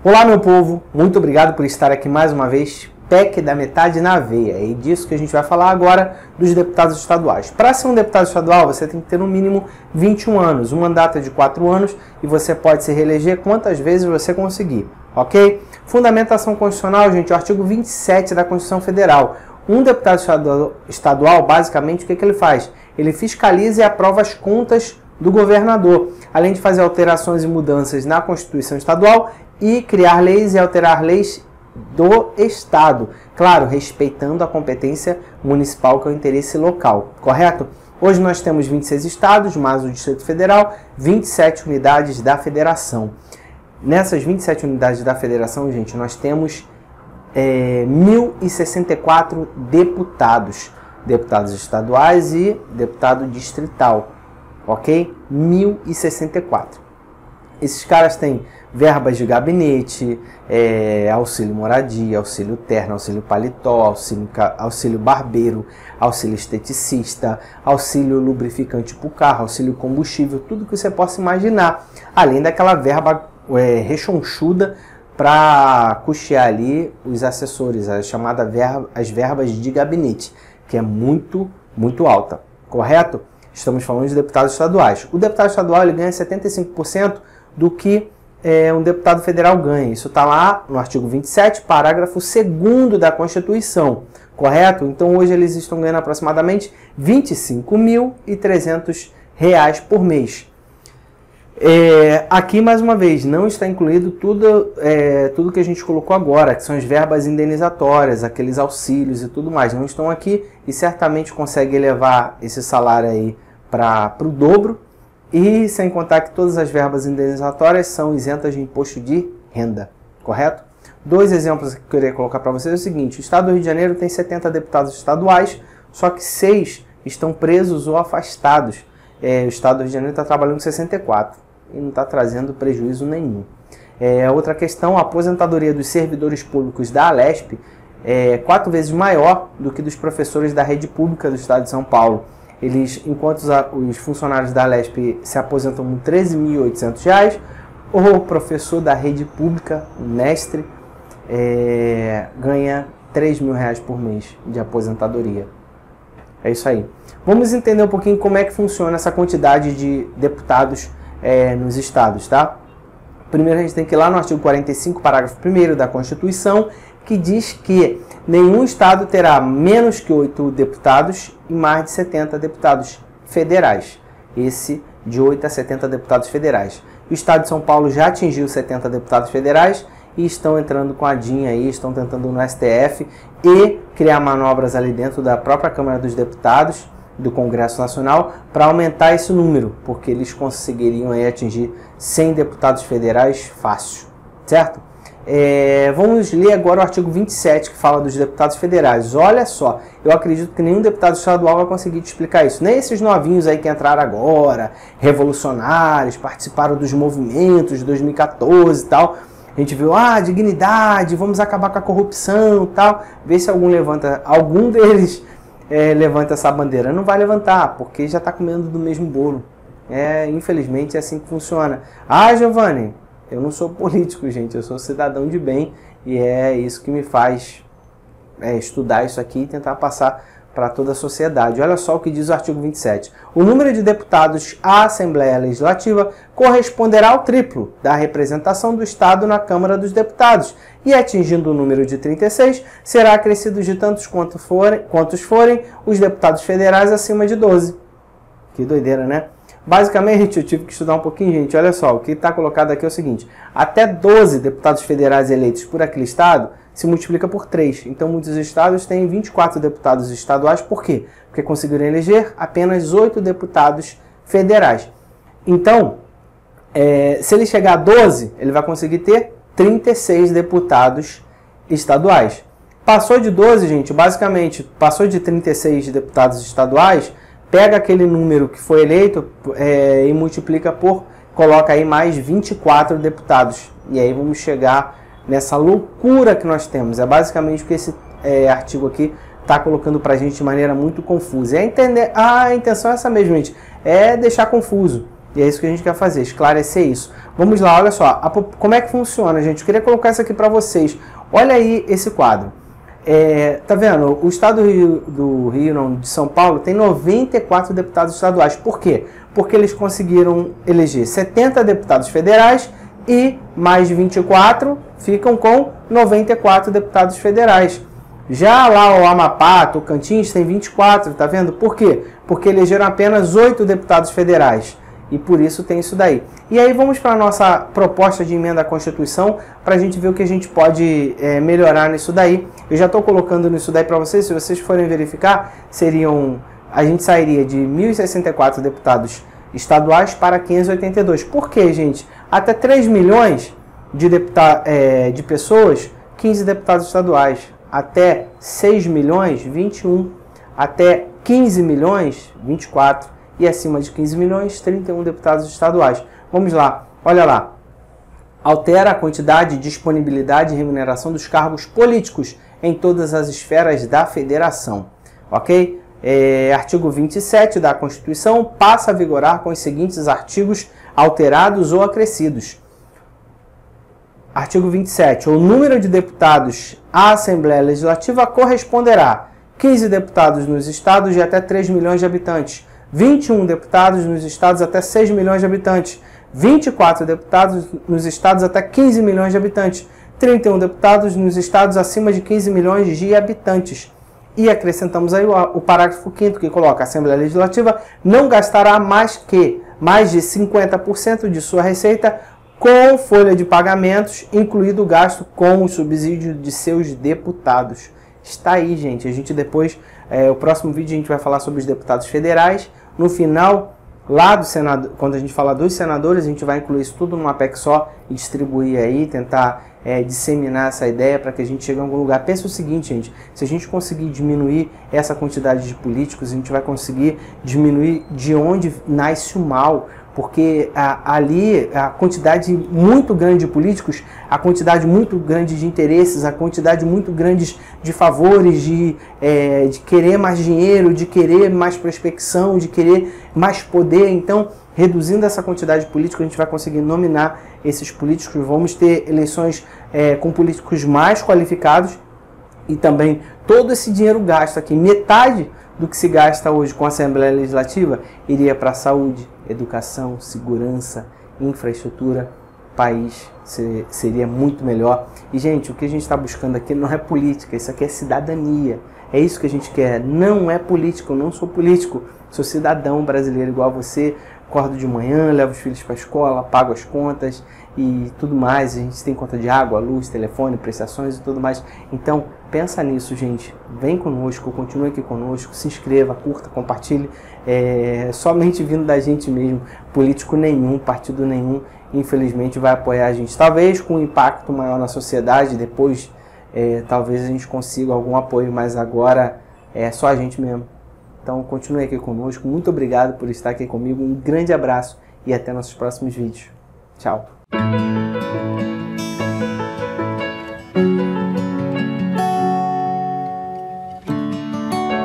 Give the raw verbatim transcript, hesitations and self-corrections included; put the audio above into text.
Olá, meu povo, muito obrigado por estar aqui mais uma vez. P E C da metade na veia, é disso que a gente vai falar agora dos deputados estaduais. Para ser um deputado estadual, você tem que ter no mínimo vinte e um anos, um mandato é de quatro anos e você pode se reeleger quantas vezes você conseguir, ok? Fundamentação constitucional, gente, o artigo vinte e sete da Constituição Federal. Um deputado estadual, basicamente, o que, que ele faz? Ele fiscaliza e aprova as contas do governador, além de fazer alterações e mudanças na Constituição Estadual e criar leis e alterar leis do Estado, claro, respeitando a competência municipal, que é o interesse local, correto? Hoje nós temos vinte e seis estados, mais o Distrito Federal, vinte e sete unidades da Federação. Nessas vinte e sete unidades da Federação, gente, nós temos é, mil e sessenta e quatro deputados, deputados estaduais e deputado distrital, ok? mil e sessenta e quatro. Esses caras têm verbas de gabinete, é, auxílio moradia, auxílio terno, auxílio paletó, auxílio, auxílio barbeiro, auxílio esteticista, auxílio lubrificante para o carro, auxílio combustível, tudo que você possa imaginar. Além daquela verba é, rechonchuda para custear ali os assessores, a chamada verba, as verbas de gabinete, que é muito, muito alta, correto? Estamos falando de deputados estaduais. O deputado estadual ele ganha setenta e cinco por cento do que é, um deputado federal ganha. Isso está lá no artigo vinte e sete, parágrafo segundo da Constituição, correto? Então hoje eles estão ganhando aproximadamente vinte e cinco mil e trezentos reais por mês. É, aqui, mais uma vez, não está incluído tudo, é, tudo que a gente colocou agora, que são as verbas indenizatórias, aqueles auxílios e tudo mais. Não estão aqui e certamente consegue elevar esse salário aí para o dobro. E sem contar que todas as verbas indenizatórias são isentas de imposto de renda, correto? Dois exemplos que eu queria colocar para vocês é o seguinte: o estado do Rio de Janeiro tem setenta deputados estaduais, só que seis estão presos ou afastados. É, o estado do Rio de Janeiro está trabalhando com sessenta e quatro e não está trazendo prejuízo nenhum. É, outra questão, a aposentadoria dos servidores públicos da Alesp é quatro vezes maior do que dos professores da rede pública do estado de São Paulo. Eles, enquanto os, os funcionários da Alesp se aposentam com treze mil e oitocentos reais, o professor da rede pública, o mestre, é, ganha três mil reais por mês de aposentadoria. É isso aí. Vamos entender um pouquinho como é que funciona essa quantidade de deputados é, nos estados, tá? Primeiro a gente tem que ir lá no artigo quarenta e cinco, parágrafo primeiro da Constituição, que diz que nenhum estado terá menos que oito deputados e mais de setenta deputados federais. Esse de oito a setenta deputados federais. O estado de São Paulo já atingiu setenta deputados federais e estão entrando com a D I N aí, estão tentando no S T F e criar manobras ali dentro da própria Câmara dos Deputados, do Congresso Nacional, para aumentar esse número, porque eles conseguiriam aí atingir cem deputados federais fácil, certo? É, vamos ler agora o artigo vinte e sete, que fala dos deputados federais. Olha só, eu acredito que nenhum deputado estadual vai conseguir te explicar isso. Nem esses novinhos aí que entraram agora, revolucionários, participaram dos movimentos de dois mil e quatorze e tal. A gente viu, ah, dignidade, vamos acabar com a corrupção e tal. Vê se algum levanta, algum deles é, levanta essa bandeira. Não vai levantar, porque já está comendo do mesmo bolo. É, infelizmente é assim que funciona. Ah, Giovanni, eu não sou político, gente, eu sou cidadão de bem e é isso que me faz é, estudar isso aqui e tentar passar para toda a sociedade. Olha só o que diz o artigo vinte e sete. O número de deputados à Assembleia Legislativa corresponderá ao triplo da representação do Estado na Câmara dos Deputados e, atingindo o número de trinta e seis, será acrescido de tantos quanto forem, quantos forem os deputados federais acima de doze. Que doideira, né? Basicamente, eu tive que estudar um pouquinho, gente. Olha só, o que está colocado aqui é o seguinte: até doze deputados federais eleitos por aquele estado se multiplica por três. Então, muitos estados têm vinte e quatro deputados estaduais. Por quê? Porque conseguiram eleger apenas oito deputados federais. Então, é, se ele chegar a doze, ele vai conseguir ter trinta e seis deputados estaduais. Passou de doze, gente, basicamente, passou de trinta e seis deputados estaduais, pega aquele número que foi eleito é, e multiplica por, coloca aí mais vinte e quatro deputados. E aí vamos chegar nessa loucura que nós temos. É basicamente o que esse é, artigo aqui está colocando para a gente de maneira muito confusa. E a, entender, a intenção é essa mesmo, gente, é deixar confuso. E é isso que a gente quer fazer, esclarecer isso. Vamos lá, olha só, a, como é que funciona, gente? Eu queria colocar isso aqui para vocês. Olha aí esse quadro. É, tá vendo? O estado do Rio, do Rio, não, de São Paulo, tem noventa e quatro deputados estaduais. Por quê? Porque eles conseguiram eleger setenta deputados federais e mais vinte e quatro ficam com noventa e quatro deputados federais. Já lá o Amapá, Tocantins, tem vinte e quatro, tá vendo? Por quê? Porque elegeram apenas oito deputados federais. E por isso tem isso daí. E aí vamos para a nossa proposta de emenda à Constituição para a gente ver o que a gente pode é, melhorar nisso daí. Eu já estou colocando nisso daí para vocês, se vocês forem verificar, seriam, a gente sairia de mil e sessenta e quatro deputados estaduais para quinhentos e oitenta e dois. Por quê, gente? Até três milhões de, deputa é, de pessoas, quinze deputados estaduais. Até seis milhões, vinte e um. Até quinze milhões, vinte e quatro. E acima de quinze milhões, trinta e um deputados estaduais. Vamos lá, olha lá. Altera a quantidade, disponibilidade e remuneração dos cargos políticos em todas as esferas da federação. Ok? É, artigo vinte e sete da Constituição passa a vigorar com os seguintes artigos alterados ou acrescidos. Artigo vinte e sete. O número de deputados à Assembleia Legislativa corresponderá quinze deputados nos estados de até três milhões de habitantes, vinte e um deputados nos estados até seis milhões de habitantes, vinte e quatro deputados nos estados até quinze milhões de habitantes, trinta e um deputados nos estados acima de quinze milhões de habitantes. E acrescentamos aí o, o parágrafo quinto que coloca: a Assembleia Legislativa não gastará mais que mais de cinquenta por cento de sua receita com folha de pagamentos, incluído o gasto com o subsídio de seus deputados. Está aí, gente. A gente depois, é, o próximo vídeo a gente vai falar sobre os deputados federais. No final, lá do Senado, quando a gente falar dos senadores, a gente vai incluir isso tudo numa P E C só e distribuir aí, tentar é, disseminar essa ideia para que a gente chegue a algum lugar. Pensa o seguinte, gente, se a gente conseguir diminuir essa quantidade de políticos, a gente vai conseguir diminuir de onde nasce o mal, porque a, ali a quantidade muito grande de políticos, a quantidade muito grande de interesses, a quantidade muito grande de favores, de, é, de querer mais dinheiro, de querer mais prospecção, de querer mais poder. Então, reduzindo essa quantidade de políticos, a gente vai conseguir nominar esses políticos, vamos ter eleições é, com políticos mais qualificados e também todo esse dinheiro gasto aqui, metade do que se gasta hoje com a Assembleia Legislativa, iria para a saúde, educação, segurança, infraestrutura, país seria muito melhor. E, gente, o que a gente está buscando aqui não é política, isso aqui é cidadania. É isso que a gente quer, não é político, eu não sou político, sou cidadão brasileiro igual a você, acordo de manhã, levo os filhos para a escola, pago as contas e tudo mais. A gente tem conta de água, luz, telefone, prestações e tudo mais. Então, pensa nisso, gente. Vem conosco, continue aqui conosco, se inscreva, curta, compartilhe. É, somente vindo da gente mesmo, político nenhum, partido nenhum, infelizmente, vai apoiar a gente. Talvez com um impacto maior na sociedade, depois é, talvez a gente consiga algum apoio, mas agora é só a gente mesmo. Então, continue aqui conosco. Muito obrigado por estar aqui comigo. Um grande abraço e até nossos próximos vídeos. Tchau!